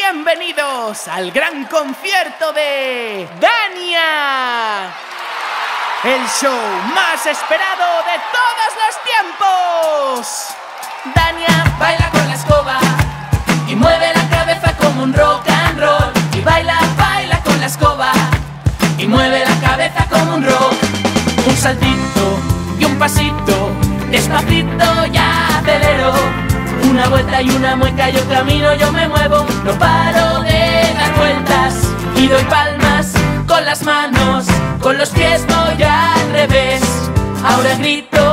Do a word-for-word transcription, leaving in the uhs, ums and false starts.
Bienvenidos al gran concierto de Dania, el show más esperado de todos los tiempos. Dania baila con la escoba y mueve la cabeza como un rock and roll. Y baila, baila con la escoba y mueve la cabeza como un rock. Un saltito y un pasito, despacito ya acelero. Una vuelta y una mueca, yo camino, yo me muevo. No paro de dar vueltas y doy palmas con las manos, con los pies voy al revés. Ahora grito